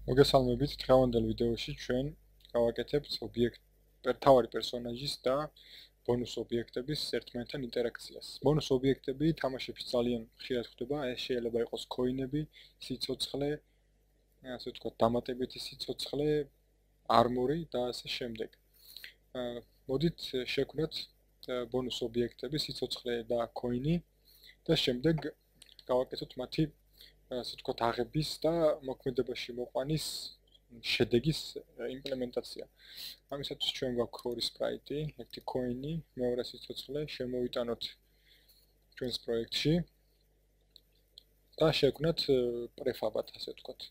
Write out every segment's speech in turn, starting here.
მოგესალმებით, დღევანდელ ვიდეოში ჩვენ გავაკეთებთ თავარი პერსონაჟის და ბონუს ობიექტების ერთმანეთთან ინტერაქციას. ბონუს ობიექტები თამაშებში ძალიან ხშირად ხდება, ეს შეიძლება იყოს კოინები, სიცოცხლე, ასე ვთქვათ, დამატებითი სიცოცხლე, არმორი და ასე შემდეგ. მოდით შევქმნათ ბონუს ობიექტები, სიცოცხლე და კოინი და შემდეგ გავაკეთოთ მათი ასე ვთქვათ, აღების და მოქმედებაში მოყვანის შედეგის იმპლემენტაცია. ამისათვის ჩვენ გვაქვს ორი სპრაიტი, ერთი კოინი, მეორე სიცოცხლე, შემოვიტანოთ ჩვენს პროექტში და შევქმნათ პრეფაბად, ასე ვთქვათ.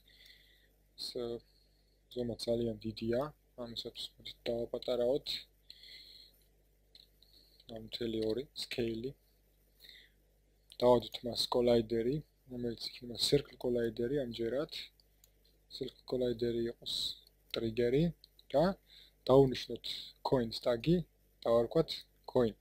ზომა ძალიან დიდია, ამისათვის მოდით დავაპატარავოთ. მთელი ორი სკეილი. დავადოთ მას კოლაიდერი, რომელიც იქნება circle collider-ი ამჯერად. Circle collider-ი იყოს ტრიგერი და დავუნიშნოთ coins ტაგი, დავარქვათ coin.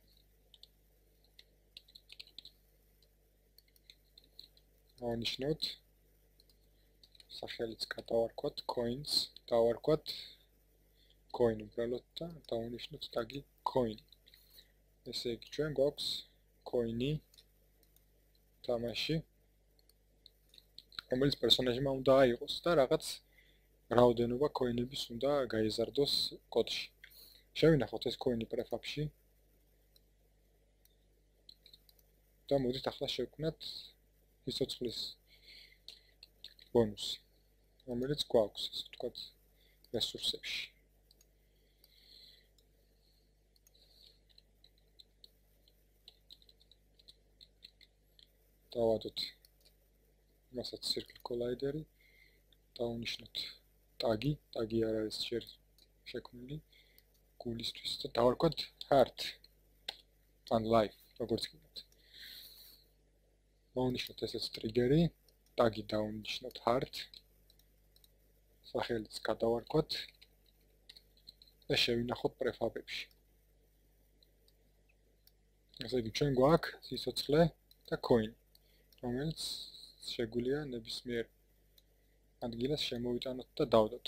დავუნიშნოთ სახელიც გადავარქვათ coins, დავარქვათ coin უბრალოდ და დავუნიშნოთ ტაგი coin. ესე იგი ჩვენ გვაქვს coin-ი თამაში, რომელიც პერსონაჟმა უნდა აიღოს და რაღაც რაოდენობა კოინების უნდა გაიზარდოს კოდში. შევინახოთ ეს კოინი პრეფაბში და მოდით ახლა შევქმნათ სიცოცხლის ბონუსი, რომელიც გვაქვს, ასე ვთქვათ, რესურსებში. დავადოთ მასაც circle collider-ი, დავუნიშნოთ ტაგი არ არის ჯერ შექმნილი გულისთვის და დავარქვათ heart and life, როგორც გინდათ. დავუნიშნოთ ესეც ტრიგერი, ტაგი დავუნიშნოთ heart, სახელიც გადავარქვათ და შევინახოთ პრეფაბებში. ესე იგი ჩვენ გვაქვს სიცოცხლე და coin, რომელიც შეგვიძლია ნებისმიერ ადგილას შემოვიტანოთ და დავდოთ.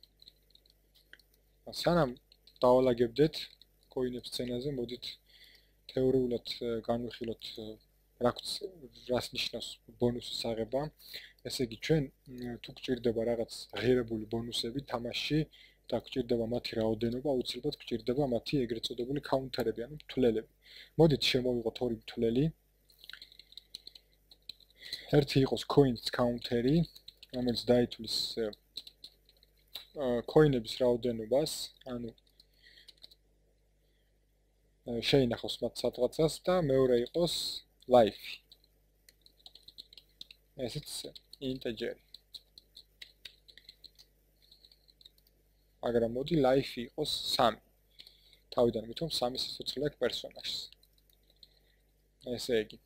სანამ დავალაგებდეთ კოინებს სცენაზე, მოდით თეორიულად განვიხილოთ რას ნიშნავს ბონუსის აღება. ესე იგი ჩვენ თუ გვჭირდება რაღაც ღირებული ბონუსები თამაშში და გვჭირდება მათი რაოდენობა, აუცილებლად გვჭირდება მათი ეგრეთ წოდებული კაუნტერები, ანუ მთლელები. მოდით შემოვიღოთ ორი მთლელი. ერთი იყოს coins counteri, რომელიც დაითვლის coinების რაოდენობას, ანუ შეინახოს მათ სადღაცას და მეორე იყოს life. ესეც integer. მაგრამ მოდი life იყოს 3. თავიდან ვითომ 3 სიცოცხლე აქვს პერსონაჟს. ესე იგი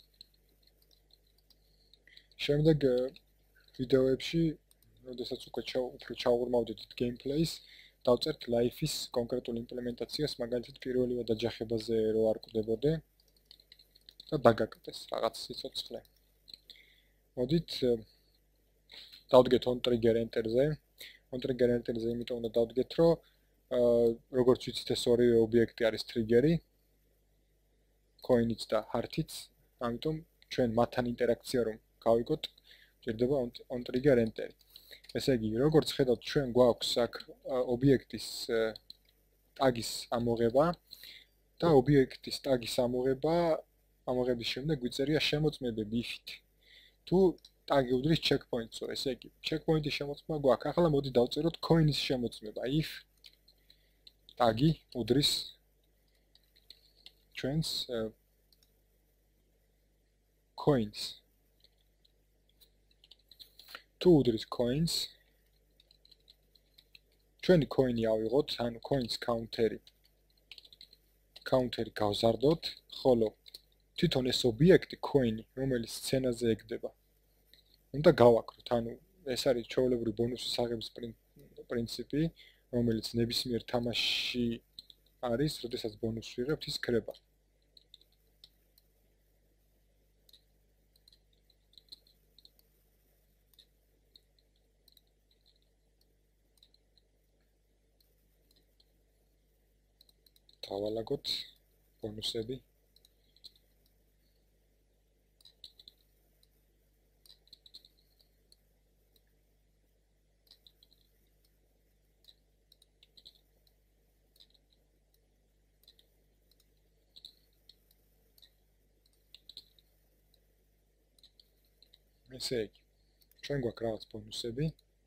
შემდეგ ვიდეოებში, როდესაც უფრო ჩაუღრმავდით gameplay-ს, დავწერთ life-ის კონკრეტულ იმპლემენტაციას, მაგალითად პირველივად აჯახებაზე რო არ კვდებოდე და დაგაკეთეს რაღაც სიცოცხლე. მოდით დავდგეთ on trigger enter-ზე. On trigger enter-ზე იმიტომ უნდა დავდგეთ, რომ როგორც ვიცით ეს ორივე ობიექტი არის ტრიგერი, coin-იც და heart-იც, ამიტომ ჩვენ მათთან ინტერაქცია რომ გავიგოთ, ჭირდება on trigger enter-ი. ესე იგი, როგორც ხედავთ, ჩვენ გვაქვს აქ ობიექტის ტაგის ამოღება და ობიექტის ტაგის ამოღების შემდეგ გვიწერია შემოწმებები if-ით. თუ ტაგი უდრის checkpoint-ს, ესე იგი, checkpoint-ის შემოწმება გვაქვს. ახლა მოდი დავწეროთ coin-ის შემოწმება if ტაგი უდრის ჩვენს coins. თუ უდრის coins, ჩვენი coin-ი ავიღოთ, ანუ coins counteri გავზარდოთ, ხოლო თვითონ ეს ობიექტი coin-ი, რომელიც სცენაზე ეგდება, უნდა გავაკროთ, ანუ ეს არის ჩვეულებრივი ბონუსის აღების პრინციპი, რომელიც ნებისმიერ თამაშში არის, როდესაც ბონუსს ვიღებთ, ის ქრება. დავალაგოთ ბონუსები. ესე იგი, ჩვენ გვაქვს რაღაც ბონუსები.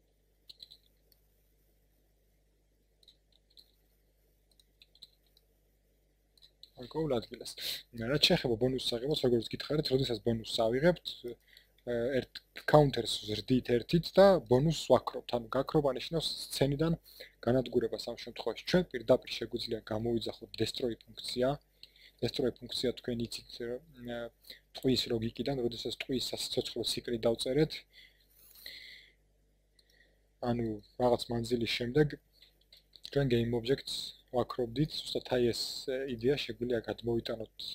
ანკოულ ადგილას. რაც შეეხება ბონუსს აღებას, როგორც გითხარით, როდესაც ბონუსს ავიღებთ, ერთ counter-ს ვზრდით ერთით და ბონუსს ვაქრობთ. ანუ გაქრობა ნიშნავს სცენიდან განადგურებას ამ შემთხვევაში. ჩვენ პირდაპირ შეგვიძლია გამოვიძახოთ destroy ფუნქცია. destroy ფუნქცია თქვენ იცით ტყვის ლოგიკიდან, როდესაც ტყვის სიცოცხლე სიკრი დავწერეთ. ანუ რაღაც მანძილის შემდეგ ჩვენ game objects ვაქრობდით, ზუსტად აი ეს იდეა შეგვიძლია გადმოვიტანოთ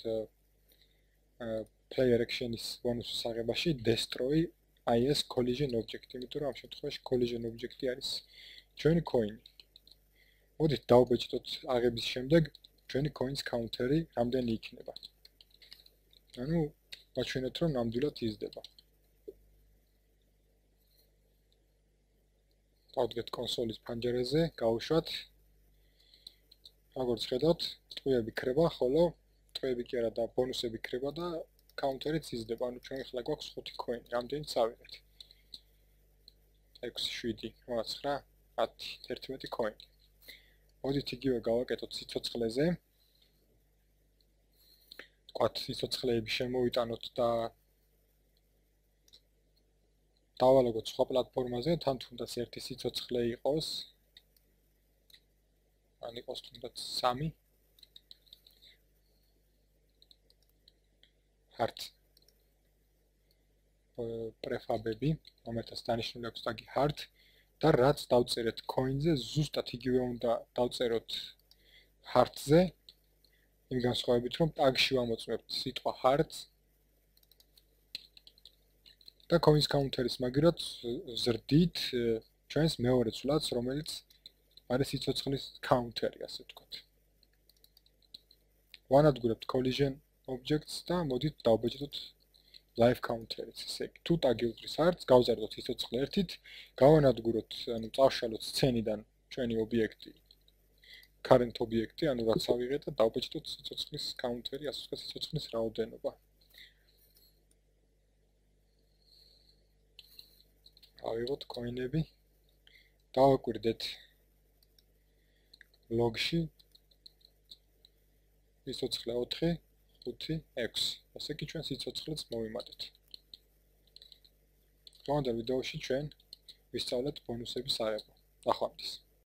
player action-ის ბონუსის აღებაში destroy აი ეს collision object, იმიტომ რომ ამ შემთხვევაში collision object-ი არის ჩვენი coin. მოდით დავბეჭდოთ აღების შემდეგ ჩვენი coins counter-ი რამდენი იქნება. ანუ ვაჩვენოთ რომ ნამდვილად იზრდება. დავდგეთ კონსოლის ფანჯარაზე, გავუშვათ. როგორც ხედავთ, ტყუები ქრება, ხოლო ტყუები კი არა და ბონუსები ქრება და counter-იც იზრდება. ანუ ჩვენ ახლა გვაქვს 5 coin, რამდენიც ავიღეთ. 6, 7, 8, 9, 10, 11 coin. მოდით იგივე გავაკეთოთ სიცოცხლეზე. ვთქვათ, სიცოცხლეები შემოვიტანოთ და დავალაგოთ სხვა პლატფორმაზე, თან თუნდაც ერთი სიცოცხლე იყოს. ან იყოს თუნდაც 3. hard prefabები, რომელთაც დანიშნული აქვს ტაგი hard და რაც დავწერეთ coin-ზე, ზუსტად იგივე უნდა დავწეროთ hard-ზე. იმ განსხვავებით, რომ ტაგში ვამოწმებთ სიტყვა hard და coins counter-ის მაგირად ზრდით ჩვენს მეორე ცვლადს, რომელიც არის სიცოცხლის counter-ი, ასე ვთქვათ. ვანადგურებთ collision objects და მოდით დავბეჭდოთ life counter-იც. ესე იგი, თუ ტაგი უდრის hard-ს, გავზარდოთ სიცოცხლე ერთით, გავანადგუროთ, ანუ წავშალოთ სცენიდან ჩვენი ობიექტი, current ობიექტი, ანუ რაც ავიღეთ და დავბეჭდოთ სიცოცხლის counter-ი, ასე ვთქვათ, სიცოცხლის რაოდენობა. ავიღოთ coin-ები, დავაკვირდეთ log-ში სიცოცხლე 4, 5, 6. ასე კი ჩვენ სიცოცხლეც მოვიმატეთ. დღევანდელ ვიდეოში ჩვენ ვისწავლეთ ბონუსების აღება. ნახვამდის.